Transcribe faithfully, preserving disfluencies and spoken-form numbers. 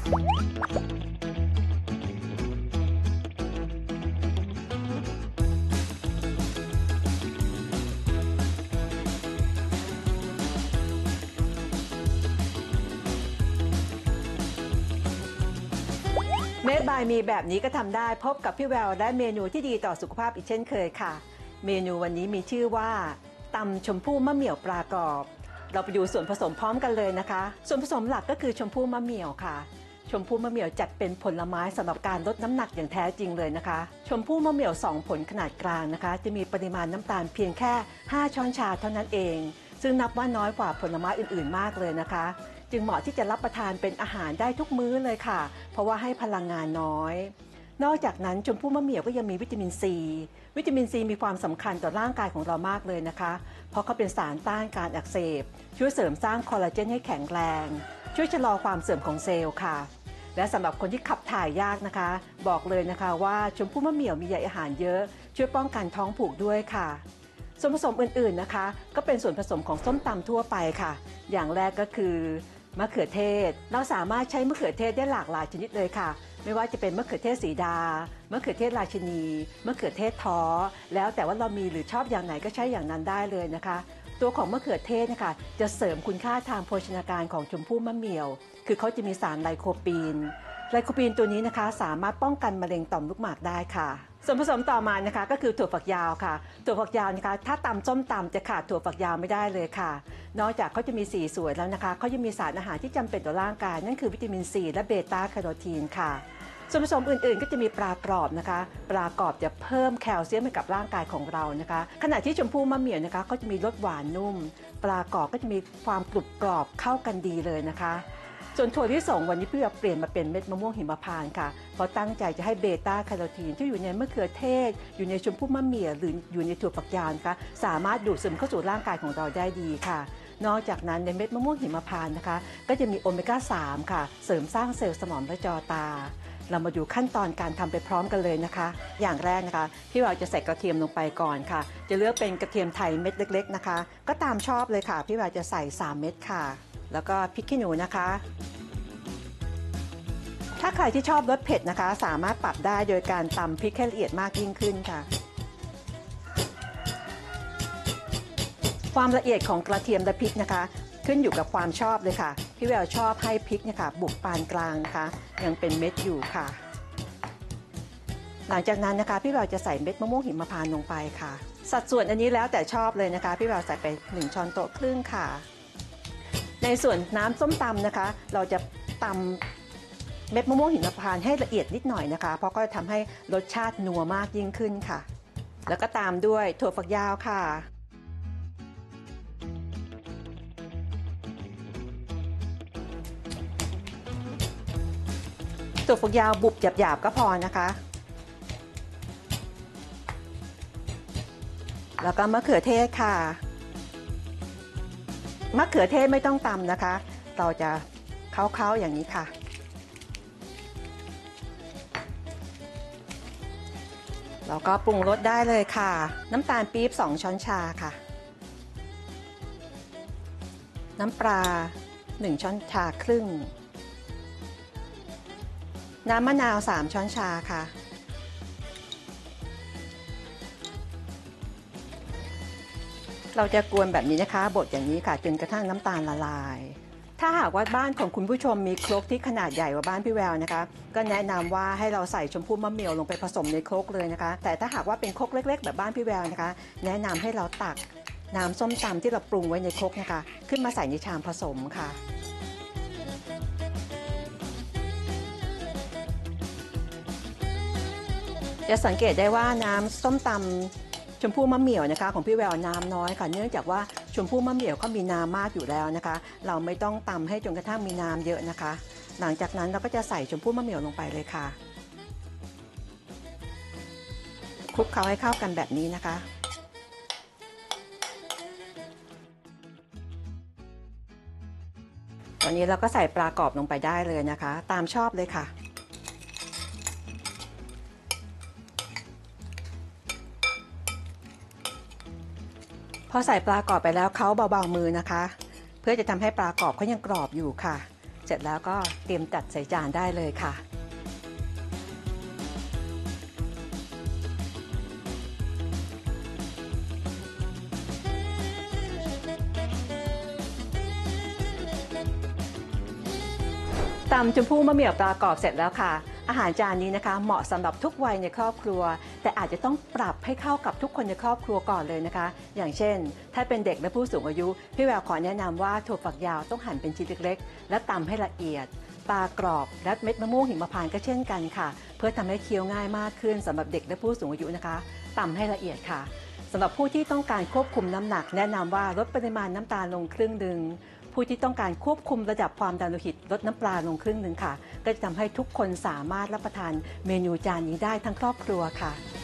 เมดบายมีแบบนี้ก็ทำได้พบกับพี่แววได้เมนูที่ดีต่อสุขภาพอีกเช่นเคยค่ะเมนูวันนี้มีชื่อว่าตำชมพู่มะเหมี่ยวปลากรอบเราไปดูส่วนผสมพร้อมกันเลยนะคะส่วนผสมหลักก็คือชมพู่มะเหมี่ยวค่ะชมพู่มะเหมี่ยวจัดเป็นผลไม้สำหรับการลดน้ำหนักอย่างแท้จริงเลยนะคะชมพู่มะเหมี่ยวสองผลขนาดกลางนะคะจะมีปริมาณน้ำตาลเพียงแค่ห้าช้อนชาเท่านั้นเองซึ่งนับว่าน้อยกว่าผลไม้อื่นๆมากเลยนะคะจึงเหมาะที่จะรับประทานเป็นอาหารได้ทุกมื้อเลยค่ะเพราะว่าให้พลังงานน้อยนอกจากนั้นชมพู่มะเหมี่ยวก็ยังมีวิตามินซีวิตามินซีมีความสำคัญต่อร่างกายของเรามากเลยนะคะเพราะเขาเป็นสารต้านการอักเสบช่วยเสริมสร้างคอลลาเจนให้แข็งแรงช่วยชะลอความเสื่อมของเซลล์ค่ะและสำหรับคนที่ขับถ่ายยากนะคะบอกเลยนะคะว่าชมพู่มะเหมี่ยวมีใยอาหารเยอะช่วยป้องกันท้องผูกด้วยค่ะส่วนผสมอื่นๆนะคะก็เป็นส่วนผสมของส้มตำทั่วไปค่ะอย่างแรกก็คือมะเขือเทศเราสามารถใช้มะเขือเทศได้หลากหลายชนิดเลยค่ะไม่ว่าจะเป็นมะเขือเทศสีดามะเขือเทศราชินีมะเขือเทศท้อแล้วแต่ว่าเรามีหรือชอบอย่างไหนก็ใช้อย่างนั้นได้เลยนะคะตัวของมะเขือเทศนะคะจะเสริมคุณค่าทางโภชนาการของชมพู่มะเหมี่ยวคือเขาจะมีสารไลโคปีนไลโคปีนตัวนี้นะคะสามารถป้องกันมะเร็งต่อมลูกหมากได้ค่ะส่วนผสมต่อมานะคะก็คือถั่วฝักยาวค่ะถั่วฝักยาวนะคะถ้าตำส้มตำจะขาดถั่วฝักยาวไม่ได้เลยค่ะนอกจากเขาจะมีสีสวยแล้วนะคะเขายังมีสารอาหารที่จำเป็นต่อร่างกายนั่นคือวิตามินซีและเบต้าแคโรทีนค่ะส่วนผสมอื่นๆก็จะมีปลากรอบนะคะปลากรอบจะเพิ่มแคลเซียมให้กับร่างกายของเรานะคะขณะที่ชมพู่มะเหมี่ยวนะคะก็จะมีรสหวานนุ่มปลากรอบก็จะมีความกรุบกรอบเข้ากันดีเลยนะคะส่วนถั่วที่สองวันนี้พี่จะเปลี่ยนมาเป็นเม็ดมะม่วงหิมพานต์ค่ะเพราะตั้งใจจะให้เบต้าแคโรทีนที่อยู่ในมะเขือเทศอยู่ในชมพู่มะเหมี่ยวหรืออยู่ในถั่วฝักยาวนะคะสามารถดูดซึมเข้าสู่ร่างกายของเราได้ดีค่ะนอกจากนั้นในเม็ดมะม่วงหิมพานต์นะคะก็จะมีโอเมก้าสามค่ะเสริมสร้างเซลล์สมองและจอตาเรามาดูขั้นตอนการทำไปพร้อมกันเลยนะคะอย่างแรกนะคะพี่วาวจะใส่กระเทียมลงไปก่อนค่ะจะเลือกเป็นกระเทียมไทยเม็ดเล็กๆนะคะก็ตามชอบเลยค่ะพี่วาวจะใส่สามเม็ดค่ะแล้วก็พริกขี้หนูนะคะถ้าใครที่ชอบรสเผ็ดนะคะสามารถปรับได้โดยการตำพริกให้ละเอียดมากยิ่งขึ้นค่ะความละเอียดของกระเทียมและพริกนะคะขึ้นอยู่กับความชอบเลยค่ะพี่แววชอบให้พริกเนี่ยค่ะบุกปานกลางนะคะยังเป็นเม็ดอยู่ค่ะหลังจากนั้นนะคะพี่แววจะใส่เม็ดมะม่วงหิมพานต์ลงไปค่ะสัดส่วนอันนี้แล้วแต่ชอบเลยนะคะพี่แววใส่ไปหนึ่งช้อนโต๊ะครึ่งค่ะในส่วนน้ำส้มตำนะคะเราจะตำเม็ดมะม่วงหิมพานต์ให้ละเอียดนิดหน่อยนะคะเพราะก็จะทำให้รสชาตินัวมากยิ่งขึ้นค่ะแล้วก็ตามด้วยถั่วฝักยาวค่ะถั่วฝักยาวบุบหยาบๆก็พอนะคะแล้วก็มะเขือเทศค่ะมะเขือเทศไม่ต้องตำนะคะเราจะเค้าๆอย่างนี้ค่ะแล้วก็ปรุงรสได้เลยค่ะน้ำตาลปี๊บสองช้อนชาค่ะน้ำปลาหนึ่งช้อนชาครึ่งน้ำมะนาวสามช้อนชาค่ะเราจะกวนแบบนี้นะคะบดอย่างนี้ค่ะจนกระทั่งน้ำตาลละลายถ้าหากว่าบ้านของคุณผู้ชมมีครกที่ขนาดใหญ่กว่าบ้านพี่แววนะคะก็แนะนำว่าให้เราใส่ชมพู่มะเหมี่ยวลงไปผสมในครกเลยนะคะแต่ถ้าหากว่าเป็นครกเล็กๆแบบบ้านพี่แววนะคะแนะนำให้เราตักน้ำส้มตำที่เราปรุงไว้ในครกนะคะขึ้นมาใส่ในชามผสมค่ะจะสังเกตได้ว่าน้ำส้มตำชมพู่มะเหมี่ยวนะคะของพี่แววน้ำน้อยค่ะเนื่องจากว่าชมพู่มะเหมี่ยวเขามีน้ำมากอยู่แล้วนะคะเราไม่ต้องตำให้จนกระทั่งมีน้ำเยอะนะคะหลังจากนั้นเราก็จะใส่ชมพู่มะเหมี่ยวลงไปเลยค่ะคลุกเคล้าให้เข้ากันแบบนี้นะคะตอนนี้เราก็ใส่ปลากรอบลงไปได้เลยนะคะตามชอบเลยค่ะพอใส่ปลากรอบไปแล้วเค้าเบาๆมือนะคะเพื่อจะทำให้ปลากรอบเขายังกรอบอยู่ค่ะเสร็จแล้วก็เตรียมจัดใส่จานได้เลยค่ะตำชมพู่มะเหมี่ยวปลากรอบเสร็จแล้วค่ะอาหารจานนี้นะคะเหมาะสำหรับทุกวัยในครอบครัวแต่อาจจะต้องปรับให้เข้ากับทุกคนในครอบครัวก่อนเลยนะคะอย่างเช่นถ้าเป็นเด็กและผู้สูงอายุพี่แววขอแนะนำว่าถั่วฝักยาวต้องหั่นเป็นชิ้นเล็กๆและตำให้ละเอียดปลากรอบและเม็ดมะม่วงหิมพานต์ก็เช่นกันค่ะเพื่อทำให้เคี้ยวง่ายมากขึ้นสำหรับเด็กและผู้สูงอายุนะคะตำให้ละเอียดค่ะสำหรับผู้ที่ต้องการควบคุมน้ำหนักแนะนำว่าลดปริมาณน้ำตาลลงครึ่งหนึ่งผู้ที่ต้องการควบคุมระดับความดันโลหิตลดน้ำปลาลงครึ่งหนึ่งค่ะก็จะทำให้ทุกคนสามารถรับประทานเมนูจานนี้ได้ทั้งครอบครัวค่ะ